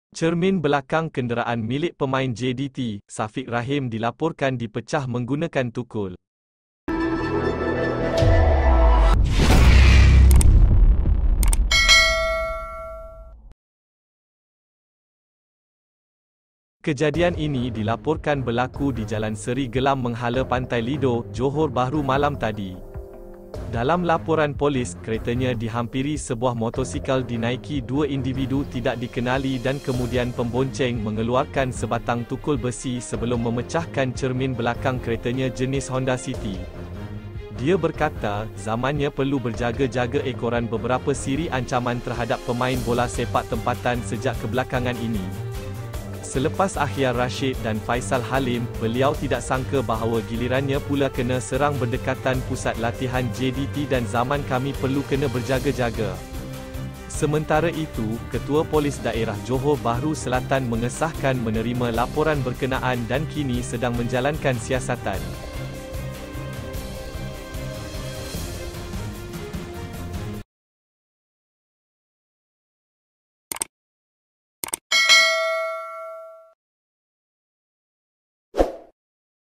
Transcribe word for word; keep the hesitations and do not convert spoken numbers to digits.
Cermin belakang kenderaan milik pemain J D T, Safiq Rahim dilaporkan dipecah menggunakan tukul. Kejadian ini dilaporkan berlaku di Jalan Seri Gelam menghala Pantai Lido, Johor Bahru malam tadi. Dalam laporan polis, keretanya dihampiri sebuah motosikal dinaiki dua individu tidak dikenali dan kemudian pembonceng mengeluarkan sebatang tukul besi sebelum memecahkan cermin belakang keretanya jenis Honda City. Dia berkata, zamannya perlu berjaga-jaga ekoran beberapa siri ancaman terhadap pemain bola sepak tempatan sejak kebelakangan ini. Selepas Akhyar Rashid dan Faisal Halim, beliau tidak sangka bahawa gilirannya pula kena serang berdekatan pusat latihan J D T dan zaman kami perlu kena berjaga-jaga. Sementara itu, Ketua Polis Daerah Johor Bahru Selatan mengesahkan menerima laporan berkenaan dan kini sedang menjalankan siasatan.